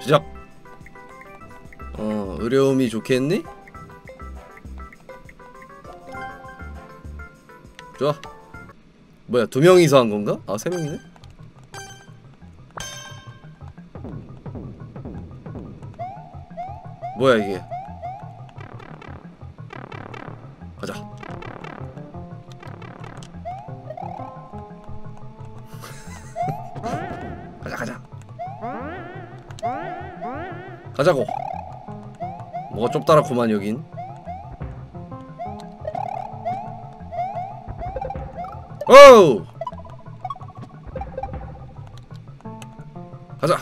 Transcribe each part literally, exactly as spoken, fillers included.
시작. 어, 어려움이 좋겠니? 좋아. 뭐야, 두 명이서 한 건가? 아, 세 명이네? 뭐야 이게? 가자. 가자 가자. 가자고. 뭐가 좁다라구만 여긴. 오! 가자.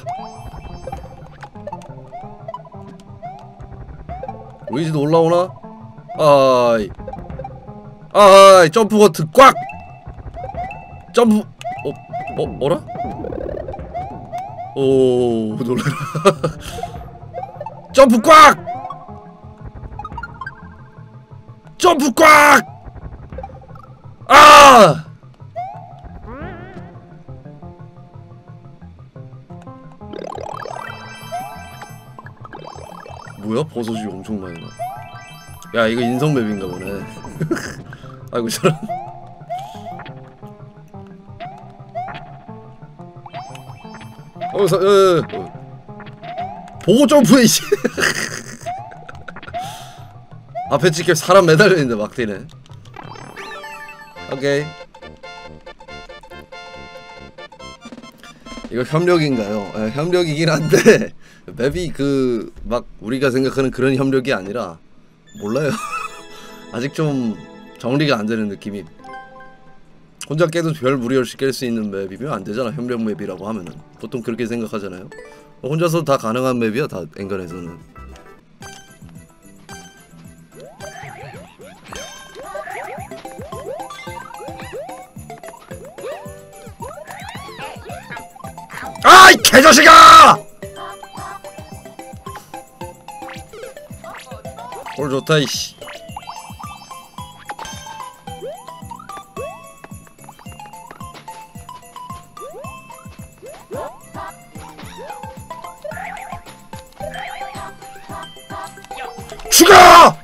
루이지도 올라오나? 아이. 아이, 점프 버튼 꽉! 점프. 어, 어, 어라? 오, 놀라라. 점프 꽉! 점프 꽉! 아! 뭐야? 버섯이 엄청 많이 나. 야, 이거 인성맵인가 보네. 아이고, 저런. 어, 사, 어, 어. 보고 점프해, 이씨. 앞에 찍혀 사람 매달려 있는데 막 뛰네. 오케이. 이거 협력인가요? 아, 협력이긴 한데 맵이 그 막 우리가 생각하는 그런 협력이 아니라 몰라요. 아직 좀 정리가 안 되는 느낌이. 혼자 깨도 별 무리 없이 깰 수 있는 맵이면 안 되잖아. 협력 맵이라고 하면은 보통 그렇게 생각하잖아요. 혼자서 다 가능한 맵이야, 다 엔간에서는. 아이 개자식아! 꼴 좋다 이씨. 죽어!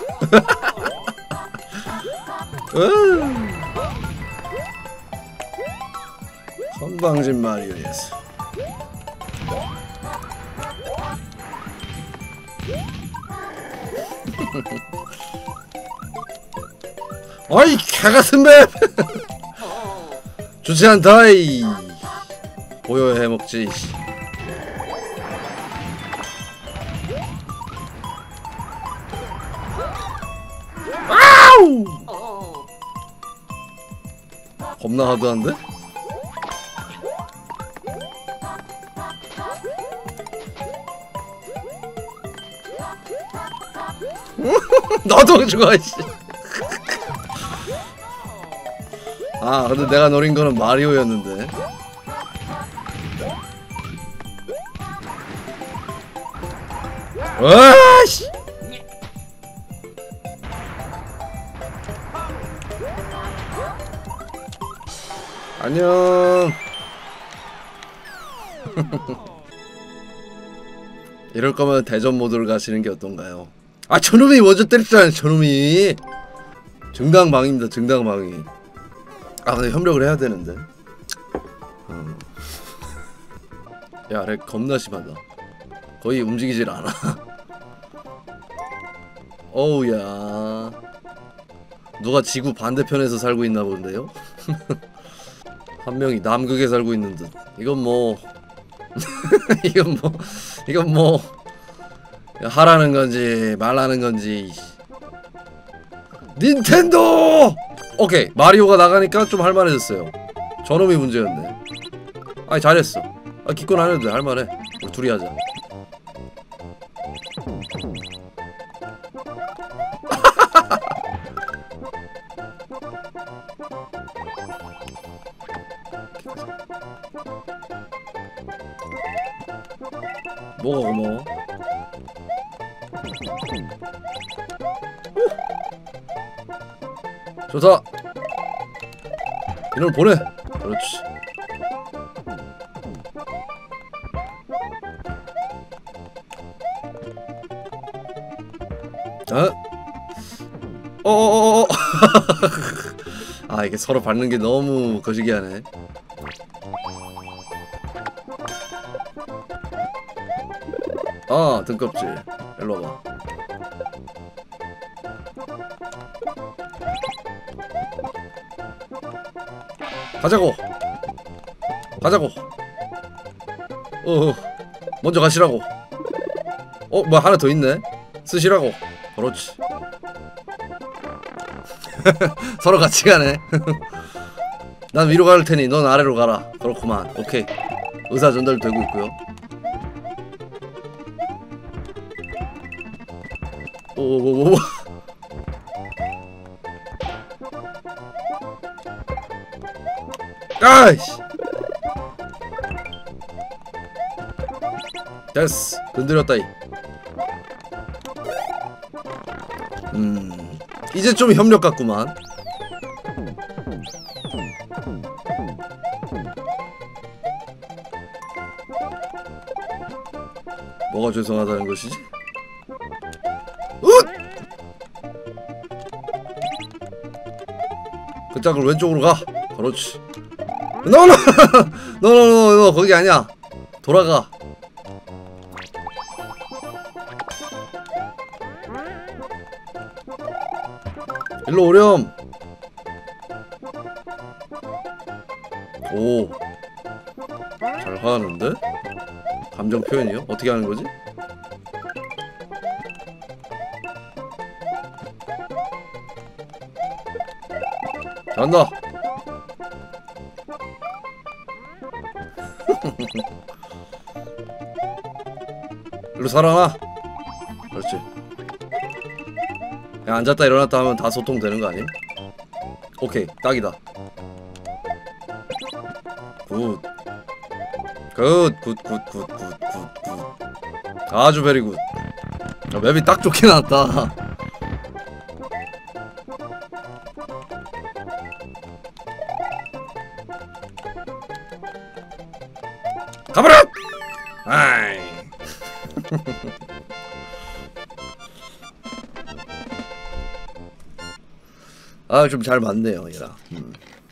건방진 마리오였어. 어이 개같은 맵! 좋지 않다이. 보여 해먹지. 아우! 겁나 하드한데? 너도 죽어 이씨. 아 근데 내가 노린 거는 마리오였는데. 와씨. 안녕. 이럴 거면 대전 모드를 가시는 게 어떤가요? 아 저놈이 먼저 때렸잖아요. 저놈이. 정당방위입니다. 정당방위. 아 근데 협력을 해야 되는데. 어. 야 렉 겁나 심하다. 거의 움직이질 않아. 어우야. 누가 지구 반대편에서 살고 있나 본데요? 한 명이 남극에 살고 있는 듯. 이건 뭐 이건 뭐 이건 뭐 하라는 건지 말라는 건지. 닌텐도! 오케이 마리오가 나가니까 좀 할만해졌어요. 저놈이 문제였네. 아니 잘했어. 아 기권 안 해도 돼. 할만해. 우리 둘이 하자. 뭐가 고마워? 좋다. 이놈을 보내. 그렇지. 어? 어어어어. 아 이게 서로 밟는 게 너무 거시기하네. 아 등껍질 일로 와봐. 가자고 가자고. 어 먼저 가시라고. 어 뭐 하나 더 있네. 쓰시라고. 그렇지. 서로 같이 가네. 난 위로 갈 테니 넌 아래로 가라. 그렇구만. 오케이. 의사 전달되고 있고요. 오오오오. 아이씨. 됐어. 건드렸다이. 음 이제 좀 협력 같구만. 뭐가 죄송하다는 것이지? 웃! 그 짝을 왼쪽으로 가. 그렇지. 노노! 노노노노 거기 아니야. 돌아가. 일로 오렴. 오. 잘 하는데? 감정 표현이요? 어떻게 하는 거지? 잘한다. 일로 살아나. 그렇지. 그냥 앉았다 일어났다 하면 다 소통되는 거 아님? 오케이 딱이다. 굿. 굿, 굿, 굿, 굿, 굿, 굿, 굿. 아주 베리 굿. 야, 맵이 딱 좋게 나왔다. 가버려! 아이. 아, 좀 잘 맞네요, 얘랑. 음.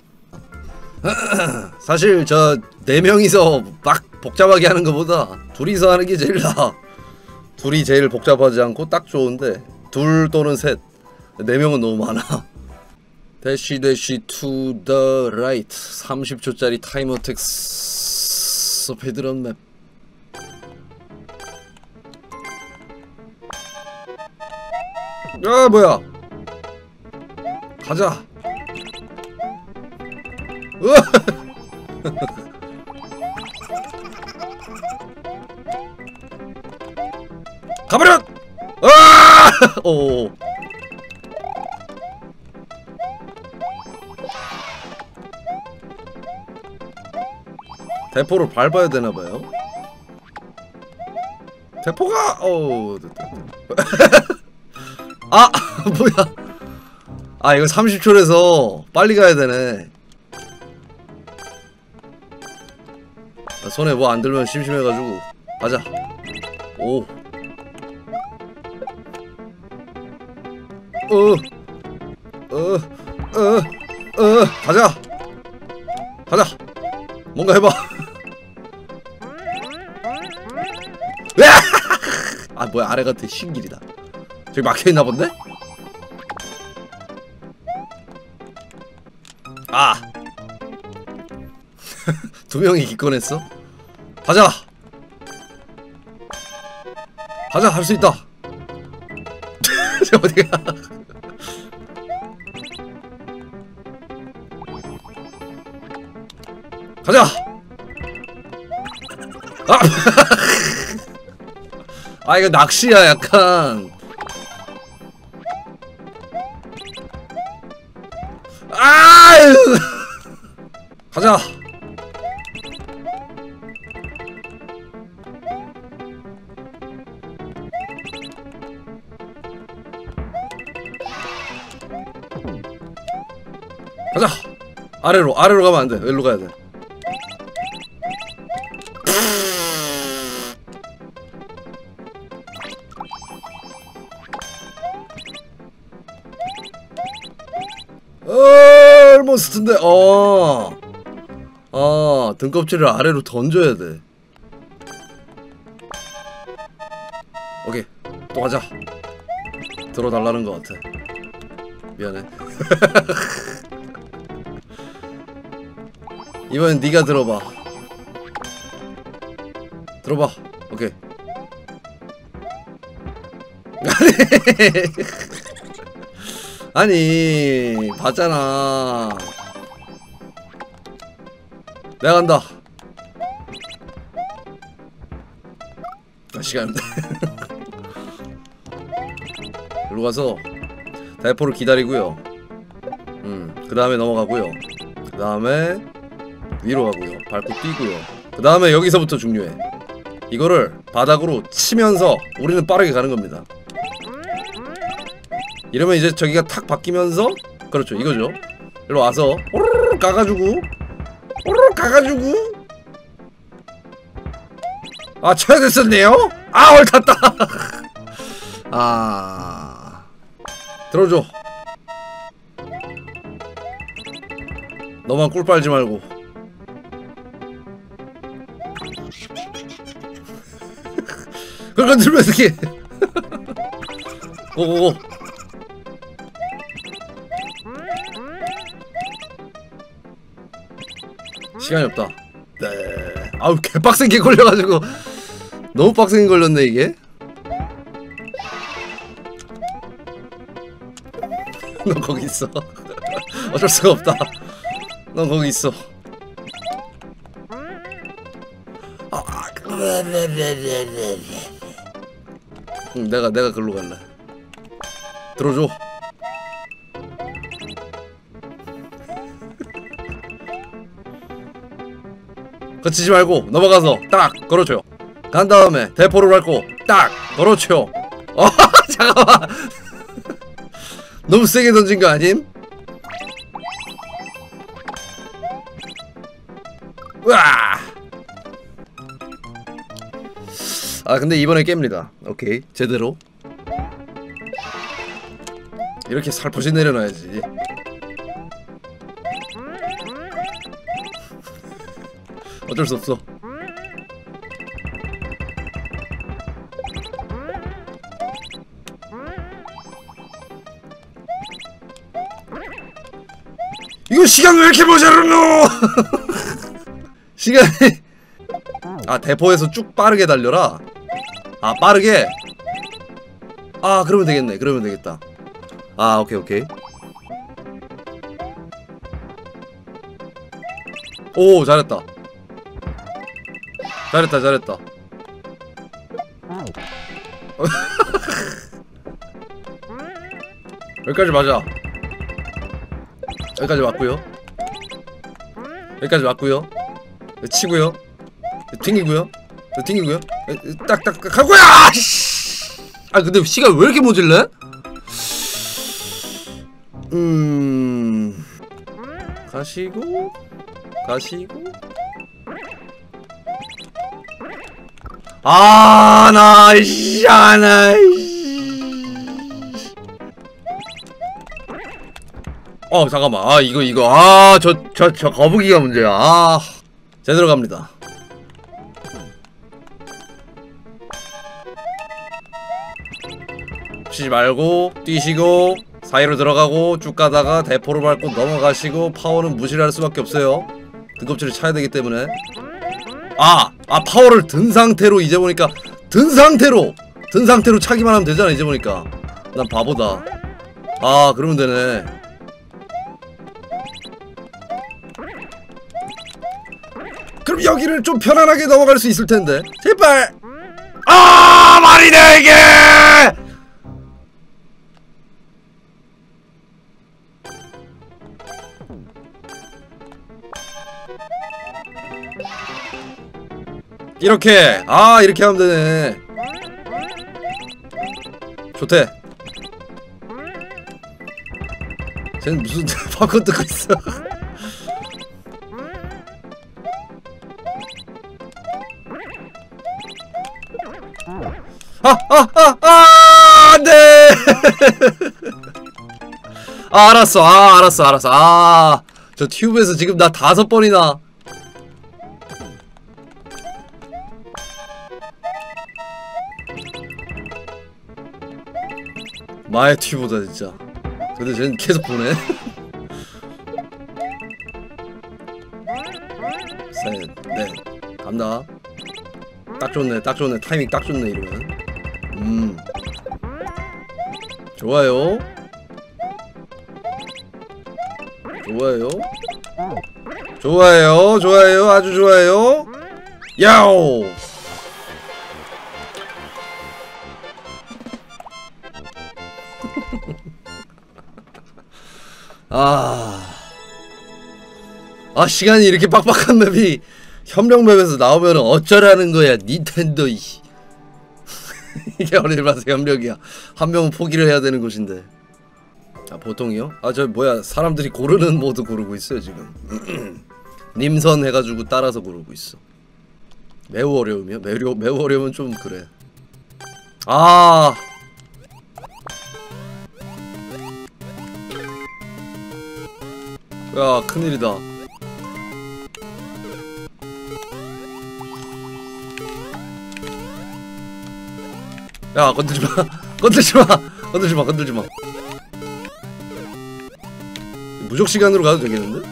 사실 저 네 명이서 막 복잡하게 하는 것보다 둘이서 하는 게 제일 나아. 둘이 제일 복잡하지 않고 딱 좋은데 둘 또는 셋, 네 명은 너무 많아. 대시 대시 투 더 라이트 삼십 초짜리 타임 어택 스피드런 맵. 아 뭐야. 가자. 으아! 가버려! 아! 오. 대포를 밟아야 되나 봐요. 대포가 어. 아, 뭐야? 아, 이거 삼십 초라서 빨리 가야 되네. 손에 뭐 안 들면 심심해가지고 가자. 오. 어, 어, 어, 어, 가자. 가자. 뭔가 해봐. 아 뭐야 아래 같은 신길이다. 저기 막혀있나 본데? 아. 두 명이 기권했어? 가자. 가자 할 수 있다. 저 어디가? 가자. 아. 아 이거 낚시야 약간. 아유. 가자. 가자. 아래로 아래로 가면 안 돼. 일로 가야 돼. 어, 몬스터인데. 어. 아, 등껍질을 아래로 던져야 돼. 오케이, 또 가자. 들어달라는 것 같아. 미안해. 이번엔 네가 들어봐. 들어봐. 오케이. 아니, 봤잖아. 내가 간다. 아, 시간 안돼. 일로 가서 대포를 기다리고요. 음, 그 다음에 넘어가고요. 그 다음에 위로 가고요. 밟고 뛰고요. 그 다음에 여기서부터 중요해. 이거를 바닥으로 치면서 우리는 빠르게 가는 겁니다. 이러면 이제 저기가 탁 바뀌면서, 그렇죠, 이거죠. 일로 와서 오르르 가가지고 오르르 가가지고 아, 쳐야 됐었네요? 아, 옳았다. 아, 들어줘. 너만 꿀 빨지 말고. 그걸 건들면 어떡해. 고고고. 시간이 없다. 네. 아우, 개빡세게 걸려가지고 너무 빡세게 걸렸네 이게. 너 거기 있어. 어쩔 수가 없다. 넌 거기 있어. 아, 응, 내가 내가 글로 갈래. 들어줘. 거치지 말고 넘어가서 딱 걸어줘요. 간 다음에 대포를 밟고 딱 걸어줘요. 어, 잠깐만. 너무 세게 던진 거 아님? 으아! 아, 근데 이번에 깹니다. 오케이, 제대로. 이렇게 살포시 내려놔야지. 어쩔 수 없어. 이거 시간 왜 이렇게 모자르노? 시간이. 아, 대포에서 쭉 빠르게 달려라. 아, 빠르게. 아, 그러면 되겠네. 그러면 되겠다. 아, 오케이 오케이. 오, 잘했다. 잘했다 잘했다. 여기까지 맞아. 여기까지 맞고요. 여기까지 맞고요. 치고요. 튕기고요. 튕기고요. 딱딱 가고요. 아, 근데 시간 왜 이렇게 모질래? 음, 가시고 가시고. 아, 나 이씨, 아, 나 이씨. 어, 잠깐만. 아, 이거 이거. 아, 저 저 저 거북이가 문제야. 아, 제대로 갑니다. 쉬지 말고 뛰시고 사이로 들어가고 쭉 가다가 대포를 밟고 넘어가시고. 파워는 무시를 할 수밖에 없어요. 등껍질을 차야 되기 때문에. 아! 아, 파워를 든 상태로, 이제 보니까 든 상태로 든 상태로 차기만 하면 되잖아. 이제 보니까 난 바보다. 아, 그러면 되네. 그럼 여기를 좀 편안하게 넘어갈 수 있을 텐데. 제발. 아, 말이 돼 이게. 이렇게. 아, 이렇게 하면 되네. 좋대. 쟤는 무슨 팝콘 뜯고 있어. 아, 아, 아, 아, 안돼. 아 알았어 아 알았어 알았어 아 저 튜브에서 지금 나 다섯 번이나 마의 튜브다 진짜. 근데 쟤는 계속 보네. 셋, 넷, 간다. 딱 좋네, 딱 좋네. 타이밍 딱 좋네 이러면. 음, 좋아요. 좋아요. 좋아요, 좋아요, 아주 좋아요. 야오. 아, 아 시간이 이렇게 빡빡한 맵이 현명 맵에서 나오면 어쩌라는 거야 닌텐도 이씨. 이게 어딜 봐서 현명이야. 한 명은 포기를 해야 되는 곳인데. 아 보통이요? 아 저 뭐야 사람들이 고르는 모드 고르고 있어요 지금. 님선 해가지고 따라서 고르고 있어. 매우 어려우면? 매우, 매우 어려우면 좀 그래. 아 야 큰일이다. 야 건들지마 건들지마 건들지마 건들지마. 무적시간으로 가도 되겠는데?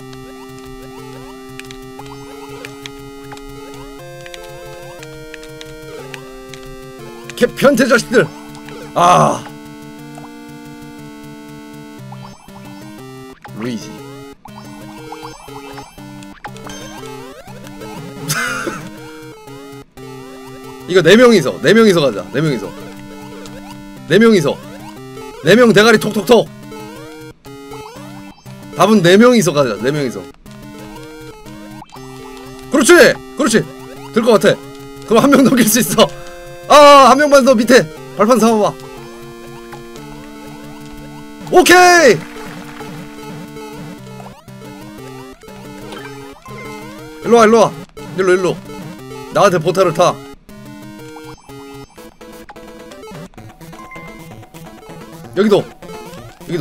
개 변태 자식들! 아 루이지. 이거 네 명이서 네 명이서 가자. 네 명이서 네 명이서 네 명 대가리 톡톡톡. 답은 네 명이서 가자. 네 명이서. 그렇지 그렇지 될 것 같아. 그럼 한 명 넘길 수 있어. 아 한 명만 더 밑에 발판 삼아봐. 오케이. 일로와 일로와 일로 일로 나한테 보타를 타. 여기도 여기도.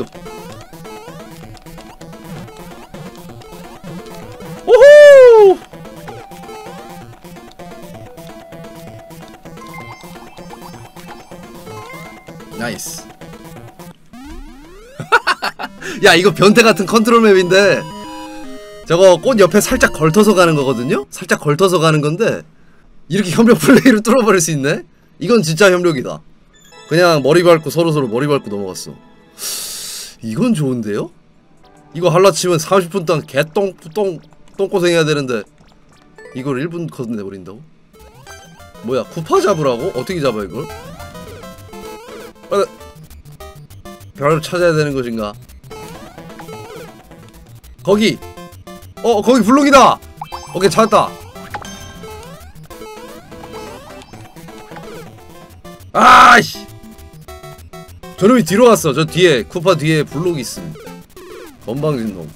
오호 나이스. 야 이거 변태같은 컨트롤 맵인데 저거 꽃 옆에 살짝 걸터서 가는 거거든요? 살짝 걸터서 가는 건데 이렇게 협력 플레이를 뚫어버릴 수 있네? 이건 진짜 협력이다. 그냥 머리 밟고 서로서로 머리 밟고 넘어갔어. 이건 좋은데요? 이거 할라치면 삼십 분 동안 개똥 똥 똥고생 해야 되는데 이걸 일 분 컷 내버린다고? 뭐야 쿠파 잡으라고? 어떻게 잡아 이걸? 아, 별을 찾아야 되는 것인가? 거기! 어 거기 블록이다! 오케이 찾았다. 아이씨! 저놈이 뒤로 갔어. 저 뒤에 쿠파 뒤에 블록이 있음. 건방진 놈.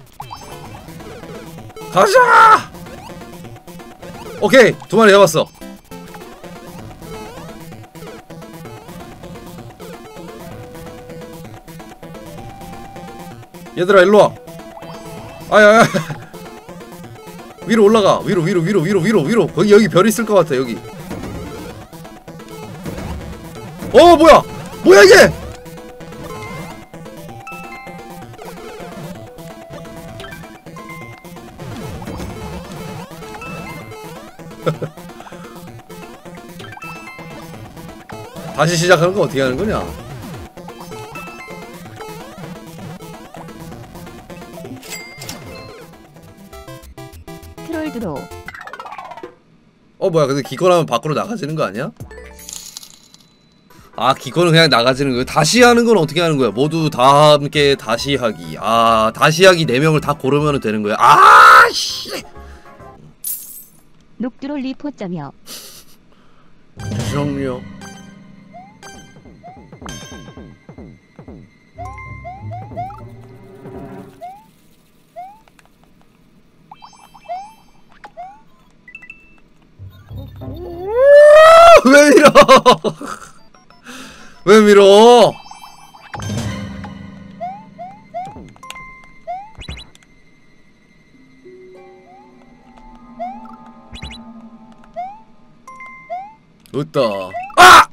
가자! 오케이 두 마리 잡았어. 얘들아 일로와. 아야야 위로 올라가. 위로 위로 위로 위로 위로 위로. 거기 여기 별 있을 것 같아 여기. 어 뭐야 뭐야 이게. 다시 시작하는 거 어떻게 하는 거냐? 트롤 드로우. 어 뭐야 근데 기권하면 밖으로 나가지는 거 아니야? 아 기권은 그냥 나가지는 거야. 다시 하는 건 어떻게 하는 거야? 모두 다 함께 다시 하기. 아 다시 하기 네 명을 다 고르면 되는 거야. 아 씨. 녹드롤 리포점이요. 죄송해요. 왜 밀어? 왜 밀어? 웃다. 아!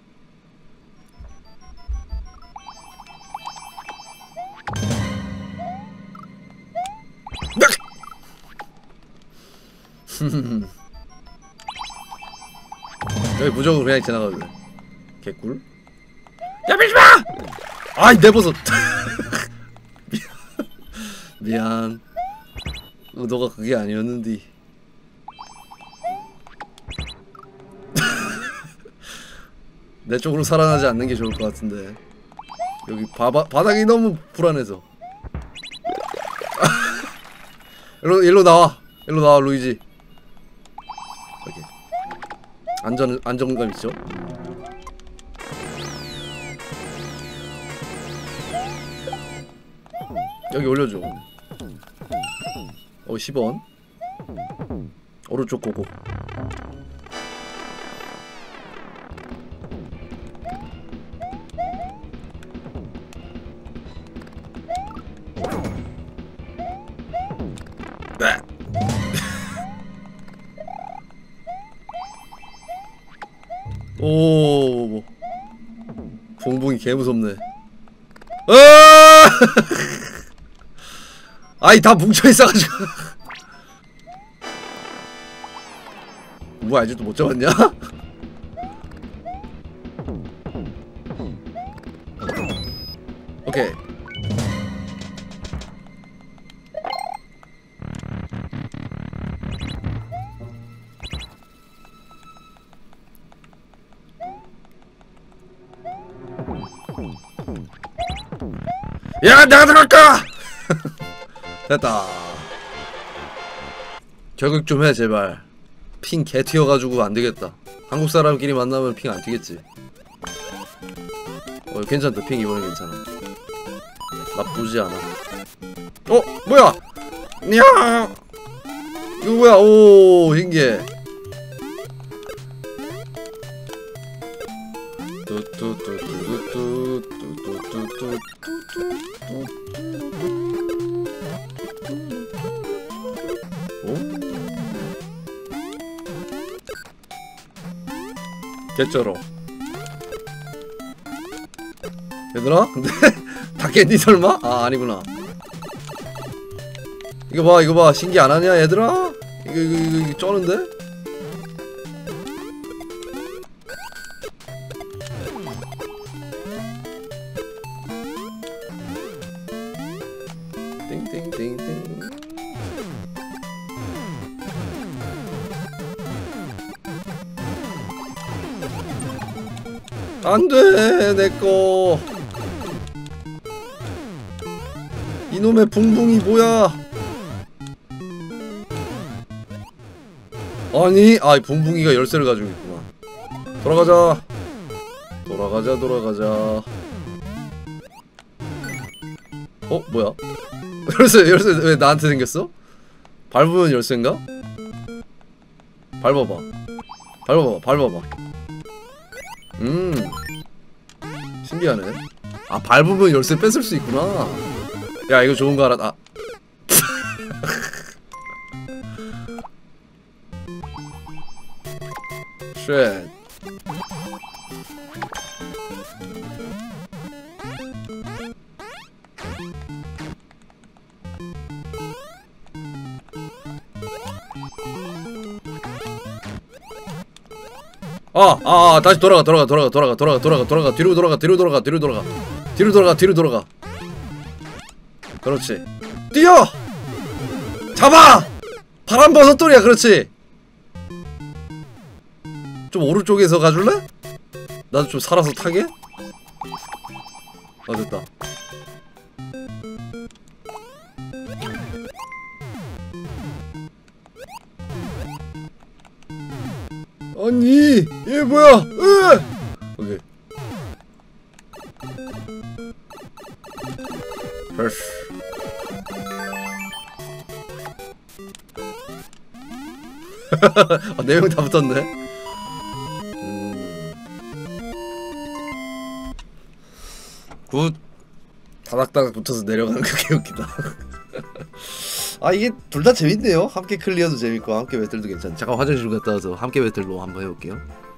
여기 무조건 그냥 지나가도 돼. 개꿀. 야 밀지마! 아이 내버섯. 미안. 의도가 그게 아니었는디. 내 쪽으로 살아나지 않는 게 좋을 것 같은데. 여기 바바, 바닥이 너무 불안해서. 일로 일로 나와. 일로 나와 루이지. 오케이. 안전 안정감 있죠? 여기 올려줘. 어 십 원. 오른쪽 고고. 오, 봉봉이 개 무섭네. 아이 다 뭉쳐 있어가지고. 뭐야 아직도 못 잡았냐? 오케이. 야 내가 들어갈까? 됐다. 결국 좀 해 제발. 핑 개 튀어가지고 안되겠다. 한국 사람끼리 만나면 핑 안 튀겠지. 어 괜찮다. 핑 이번엔 괜찮아. 나쁘지 않아. 어 뭐야? 야 이거 뭐야? 오 신기해. 개쩔어. 얘들아? 근데 다 깼니 설마? 아 아니구나. 이거 봐 이거 봐 신기 안하냐 얘들아? 이거 이거 이거, 이거 쩌는데? 띵띵띵띵. 안돼 내꺼. 이놈의 붕붕이 뭐야? 아니 아 붕붕이가 열쇠를 가지고 있구나. 돌아가자 돌아가자 돌아가자. 어 뭐야? 열쇠 열쇠 왜 나한테 생겼어? 밟으면 열쇠인가? 밟아봐 밟아봐 밟아봐. 음 신기하네. 아 밟으면 열쇠 뺏을 수 있구나. 야 이거 좋은 거 알아. 아 쉣. 아, 아, 아, 다시 돌아가, 돌아가, 돌아가, 돌아가, 돌아가, 돌아가, 돌아가, 뒤로 돌아가, 뒤로 돌아가, 뒤로 돌아가, 뒤로 돌아가, 뒤로 돌아가. 그렇지. 뛰어! 잡아! 바람버섯돌이야, 그렇지. 좀 오른쪽에서 가줄래? 나도 좀 살아서 타게? 아, 됐다. 아니 얘 뭐야? 으! 오케이. 됐어. 아, 네 명 다 붙었네. 음. 굿. 다닥다닥 붙어서 내려가는 거 개 웃기다. 아 이게 둘 다 재밌네요. 함께 클리어도 재밌고 함께 배틀도 괜찮아. 잠깐 화장실 갔다 와서 함께 배틀로 한번 해볼게요.